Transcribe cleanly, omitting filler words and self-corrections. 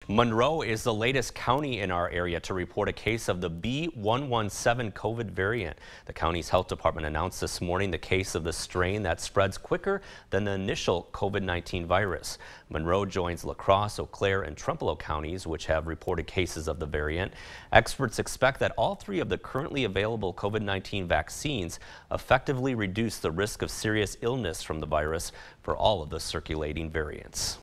Monroe is the latest county in our area to report a case of the B.1.1.7 COVID variant. The county's health department announced this morning the case of the strain that spreads quicker than the initial COVID-19 virus. Monroe joins La Crosse, Eau Claire, and Trempealeau counties, which have reported cases of the variant. Experts expect that all three of the currently available COVID-19 vaccines effectively reduce the risk of serious illness from the virus for all of the circulating variants.